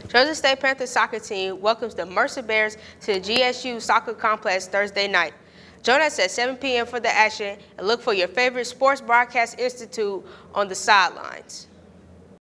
Georgia State Panthers soccer team welcomes the Mercer Bears to the GSU Soccer Complex Thursday night. Join us at 7 p.m. for the action and look for your favorite Sports Broadcast Institute on the sidelines.